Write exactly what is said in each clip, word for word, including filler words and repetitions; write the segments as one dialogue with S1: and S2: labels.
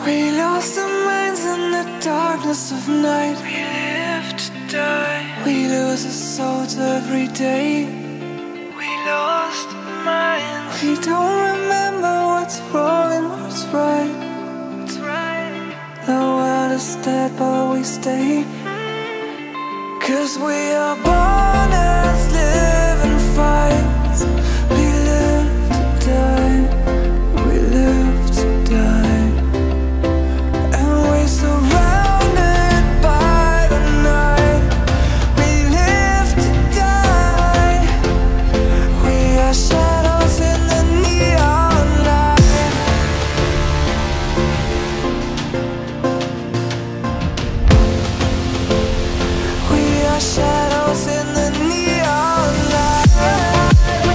S1: We lost our minds in the darkness of night.
S2: We live to die.
S1: We lose our souls every day.
S2: We lost our minds.
S1: We don't remember what's wrong and what's right.
S2: What's right?
S1: The world is dead but we stay. Cause we are born as living fights. We live to die. We live to die. And we're surrounded by the night. We live to die. We are shadows in the neon light. We are shadows in the neon light.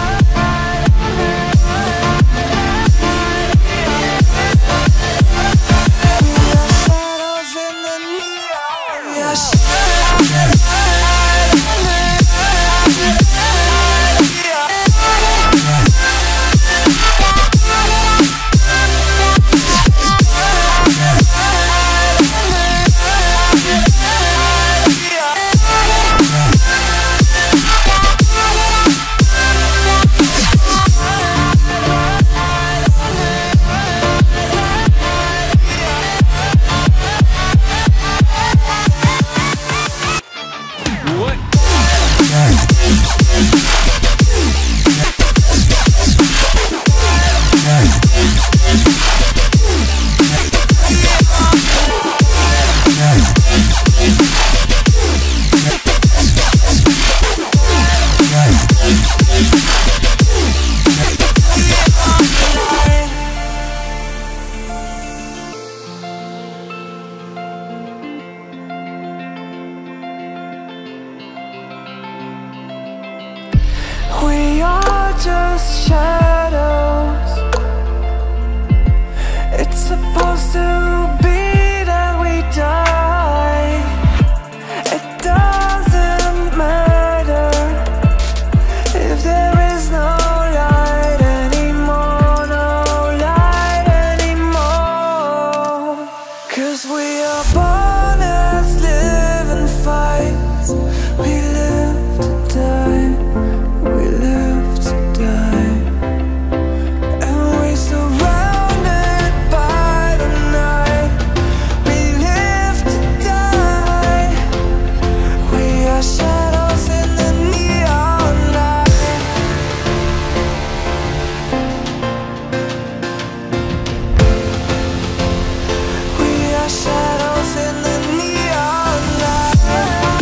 S1: We are shadows in the neon. We are shadows. We are just shadows. It's supposed to be that we die. It doesn't matter if there is no light anymore, no light anymore. Cause we are born as living fights. We live to die. We live to die. And we're surrounded by the night. We live to die. We are shadows in the neon light. We are shadows in the neon light.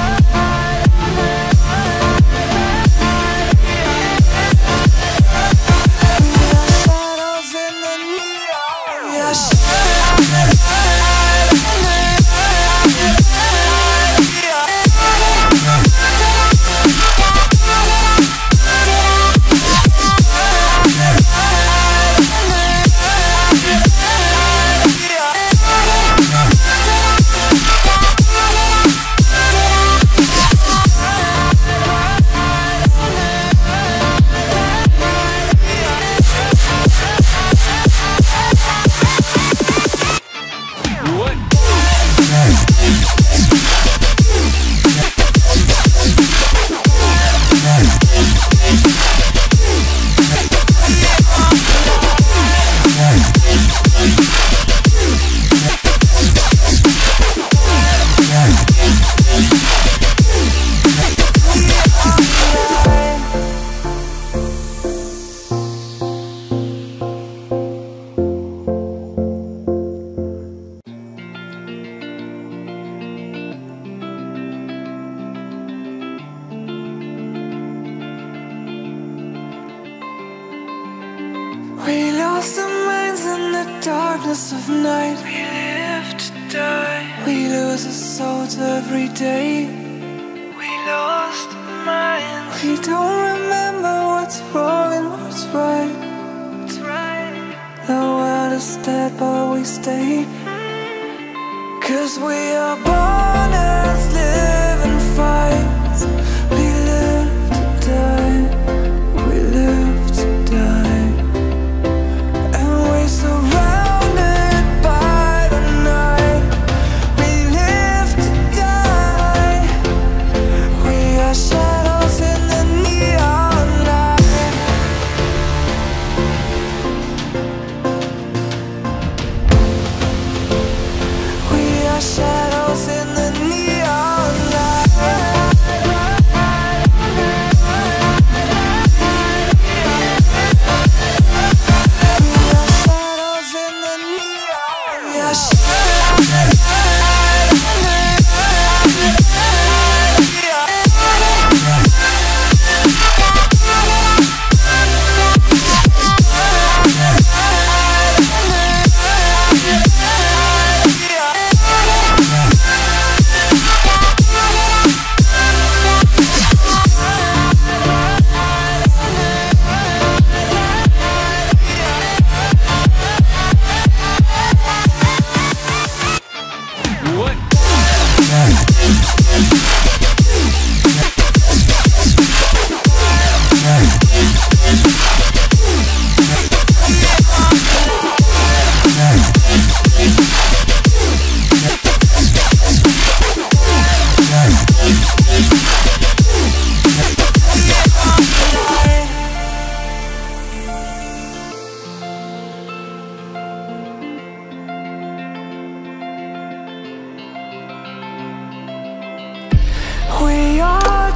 S1: We lost our minds in the darkness of night.
S2: We live to die.
S1: We lose our souls every day.
S2: We lost our minds.
S1: We don't remember what's wrong and what's right.
S2: What's right?
S1: The world is dead but we stay. Cause we are born as living fights. We live to die. We live to die. And we're surrounded by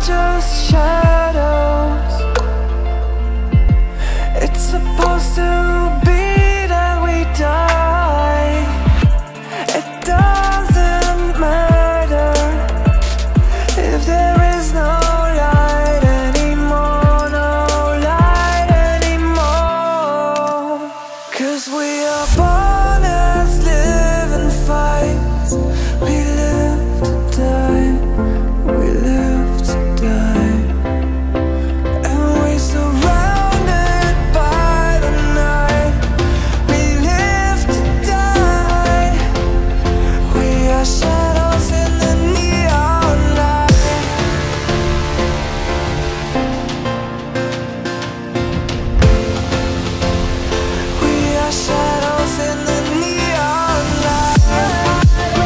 S1: just shadows. It's supposed to be that we die. It doesn't matter if there is no light anymore, no light anymore. 'Cause we are born as living fights. We live to die, we live to die. And we surrounded by the night. We live to die. We are shadows in the neon light. We are shadows in the neon light.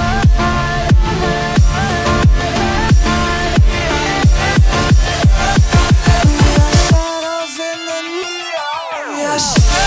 S1: Shadows in the neon. We are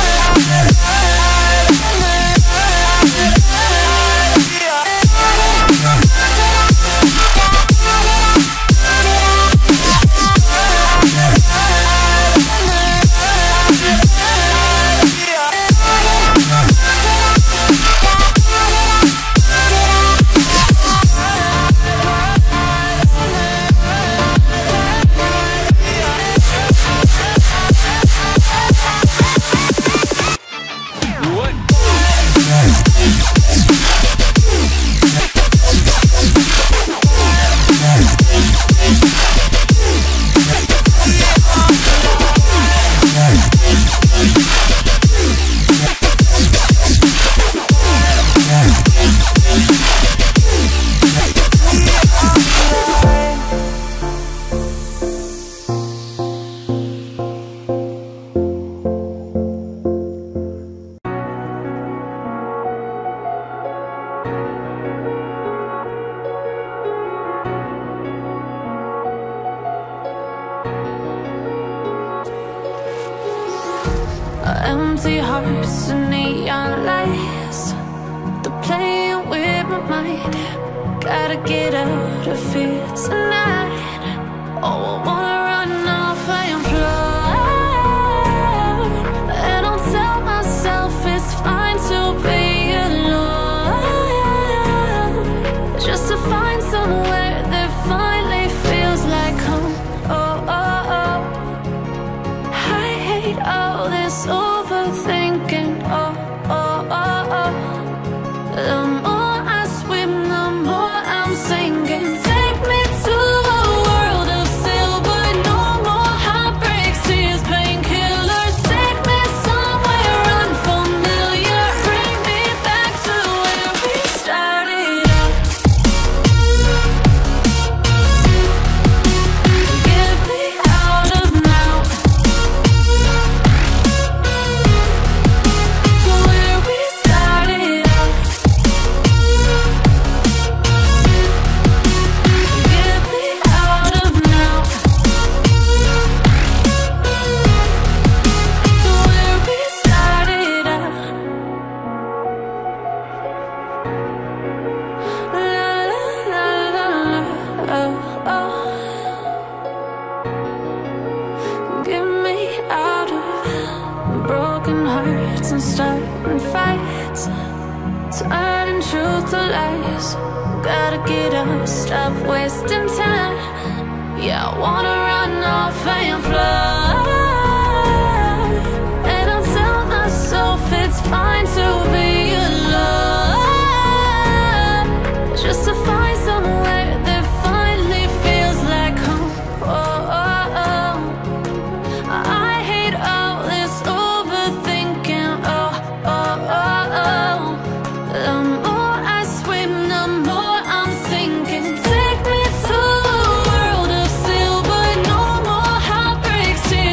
S1: empty hearts and neon lights. They're playing with my mind. Gotta get out of here tonight. Oh, I wanna run off and fly. And I'll tell myself it's fine to be alone, just to find somewhere that finally feels like home. Oh, oh, oh. I hate all this overthinking. Oh, oh, oh, oh. The more I swim, the more I'm sinking. Take me to a world of silver. No more heartbreaks, tears, painkillers. Take me somewhere unfamiliar. Bring me back to where we started out. Get me out of now. To where we started out. Get me out of now. To where we started out. La la la la la. Oh, oh. Get me out of broken hearts and starting fights, turning truth to lies. Gotta get up, stop wasting time. Yeah, I wanna run off and fly. And I'll tell myself it's fine to be alone, just to find somewhere that finally feels like home. Oh, oh, oh. I hate all this overthinking. Oh, oh, oh, oh. The more I swim, the more I'm sinking. Take me to a world of silver. No more heartbreaks, tears,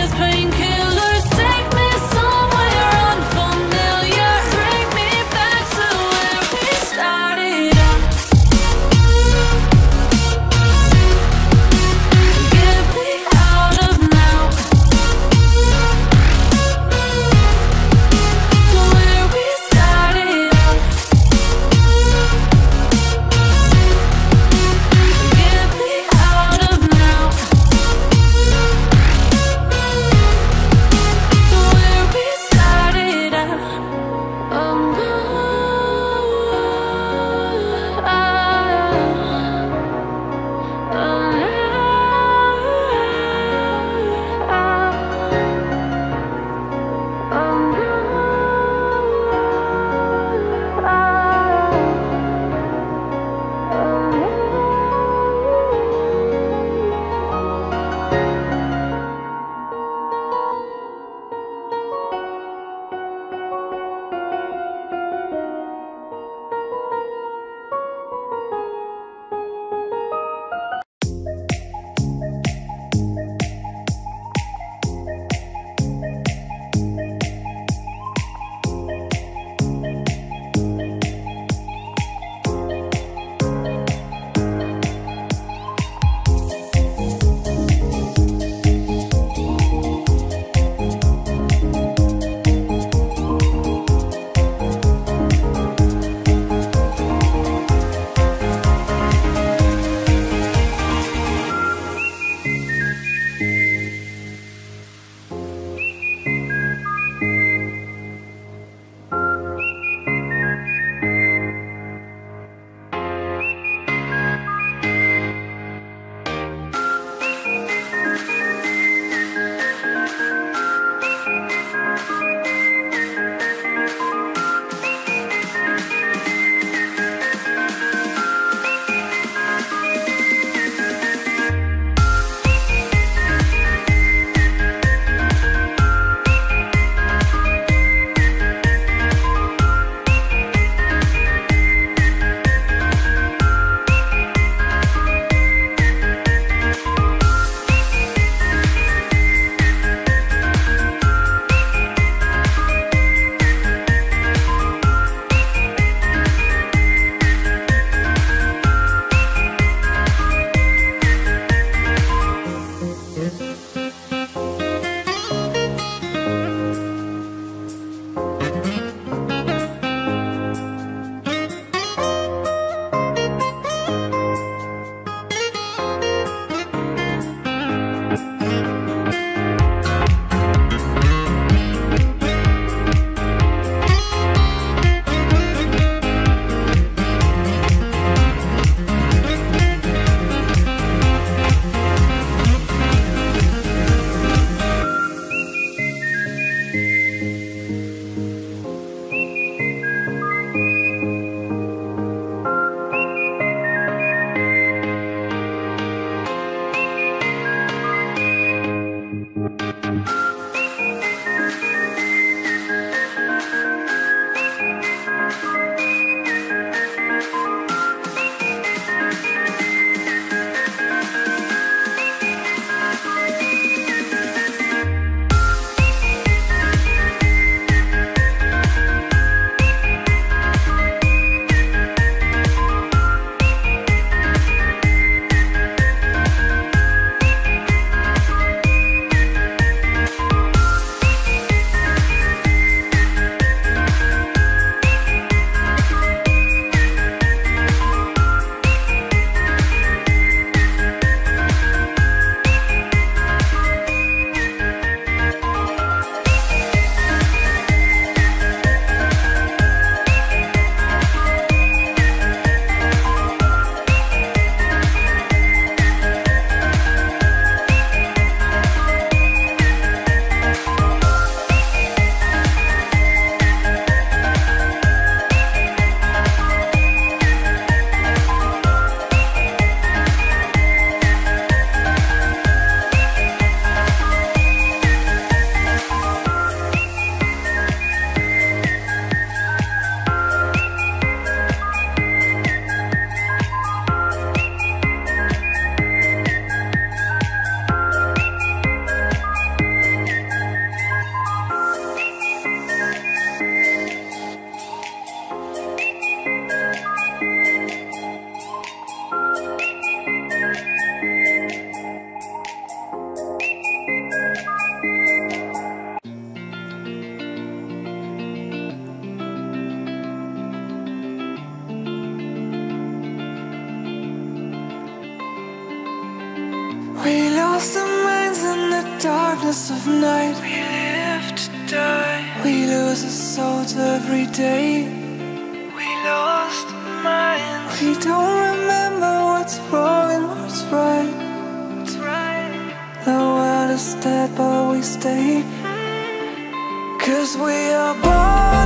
S1: We lost our minds in the darkness of night.
S2: We live to die.
S1: We lose our souls every day.
S2: We lost our minds.
S1: We don't remember what's wrong and what's right.
S2: What's right?
S1: The world is dead but we stay, 'cause we are born